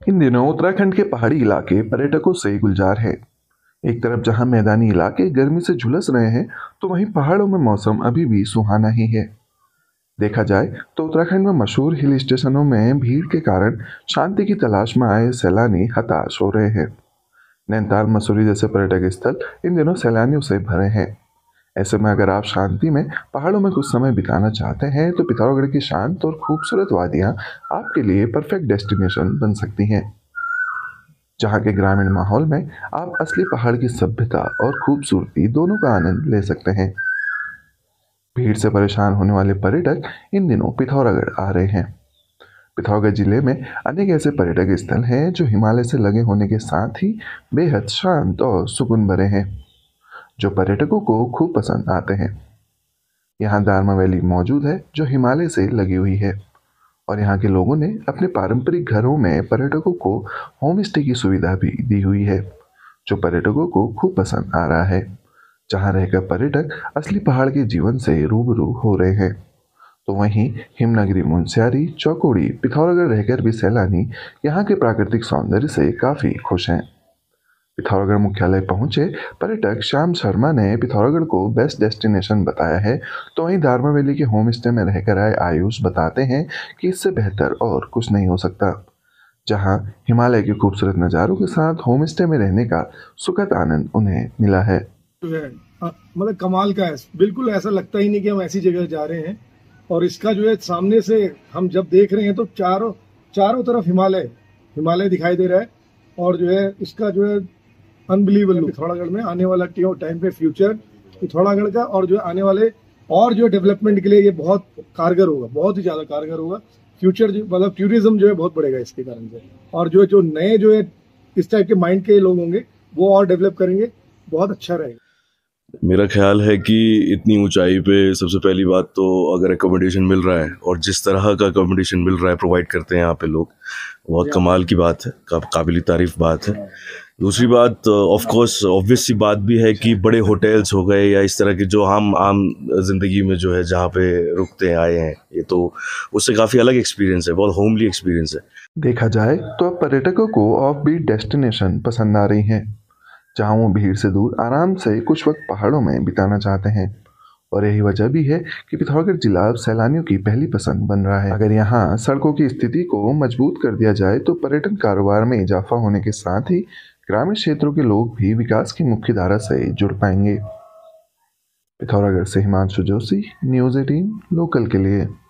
इन दिनों उत्तराखंड के पहाड़ी इलाके पर्यटकों से गुलजार है। एक तरफ जहां मैदानी इलाके गर्मी से झुलस रहे हैं, तो वहीं पहाड़ों में मौसम अभी भी सुहाना ही है। देखा जाए तो उत्तराखंड में मशहूर हिल स्टेशनों में भीड़ के कारण शांति की तलाश में आए सैलानी हताश हो रहे हैं। नैनीताल, मसूरी जैसे पर्यटक स्थल इन दिनों सैलानियों से भरे हैं। ऐसे में अगर आप शांति में पहाड़ों में कुछ समय बिताना चाहते हैं, तो पिथौरागढ़ की शांत और खूबसूरत वादियां आपके लिए परफेक्ट डेस्टिनेशन बन सकती हैं। जहाँ के ग्रामीण माहौल में आप असली पहाड़ की सभ्यता और खूबसूरती दोनों का आनंद ले सकते हैं। भीड़ से परेशान होने वाले पर्यटक इन दिनों पिथौरागढ़ आ रहे हैं। पिथौरागढ़ जिले में अनेक ऐसे पर्यटक स्थल हैं जो हिमालय से लगे होने के साथ ही बेहद शांत और सुकून भरे हैं, जो पर्यटकों को खूब पसंद आते हैं। यहाँ दारमा वैली मौजूद है, जो हिमालय से लगी हुई है, और यहाँ के लोगों ने अपने पारंपरिक घरों में पर्यटकों को होम स्टे की सुविधा भी दी हुई है, जो पर्यटकों को खूब पसंद आ रहा है। जहाँ रहकर पर्यटक असली पहाड़ के जीवन से रूबरू हो रहे हैं। तो वहीं हिमनगरी मुनस्यारी, चौकोड़ी, पिथौरागढ़ रहकर भी सैलानी यहाँ के प्राकृतिक सौंदर्य से काफी खुश हैं। पिथौरागढ़ मुख्यालय पहुंचे पर्यटक श्याम शर्मा ने पिथौरागढ़ को बेस्ट डेस्टिनेशन बताया है। तो वहीं दारमा वैली के होम स्टे में रहकर आए आयुष बताते हैं कि इससे बेहतर और कुछ नहीं हो सकता। जहां हिमालय के खूबसूरत नज़ारों के साथ होम स्टे में रहने का सुखद आनंद उन्हें मिला है। जो है मतलब कमाल का है। बिल्कुल ऐसा लगता ही नहीं कि हम ऐसी जगह जा रहे हैं। और इसका जो है सामने से हम जब देख रहे हैं तो चारों चारों तरफ हिमालय हिमालय दिखाई दे रहा है। और जो है इसका जो है अनबिलीवेबल पिथौरागढ़ में आने वाला टाइम पे फ्यूचर पिथौरागढ़ का और जो आने वाले और जो डेवलपमेंट के लिए ये बहुत कारगर होगा, बहुत ही ज्यादा कारगर होगा। फ्यूचर मतलब टूरिज्म जो है बहुत बढ़ेगा इसके कारण से। और जो जो नए जो है इस टाइप के माइंड के लोग होंगे वो और डेवलप करेंगे, बहुत अच्छा रहेगा। मेरा ख्याल है कि इतनी ऊंचाई पे सबसे पहली बात तो अगर एकोमोडेशन मिल रहा है और जिस तरह का एकोमोडेशन मिल रहा है प्रोवाइड करते हैं यहाँ पे लोग, बहुत कमाल की बात है, काबिल तारीफ बात है। दूसरी बात ऑफ कोर्स ऑब्वियस सी बात भी है कि बड़े होटल्स हो गए या इस तरह के जो हम आम जिंदगी में जो है जहाँ पे रुकते हैं आए हैं, ये तो उससे काफ़ी अलग एक्सपीरियंस है, बहुत होमली एक्सपीरियंस है। देखा जाए तो अब पर्यटकों को ऑफ बीट डेस्टिनेशन पसंद आ रही हैं, जहां वो भीड़ से दूर आराम से कुछ वक्त पहाड़ों में बिताना चाहते हैं। और यही वजह भी है कि पिथौरागढ़ जिला अब सैलानियों की पहली पसंद बन रहा है। अगर यहाँ सड़कों की स्थिति को मजबूत कर दिया जाए, तो पर्यटन कारोबार में इजाफा होने के साथ ही ग्रामीण क्षेत्रों के लोग भी विकास की मुख्य धारा से जुड़ पाएंगे। पिथौरागढ़ से हिमांशु जोशी, न्यूज़ 18 लोकल के लिए।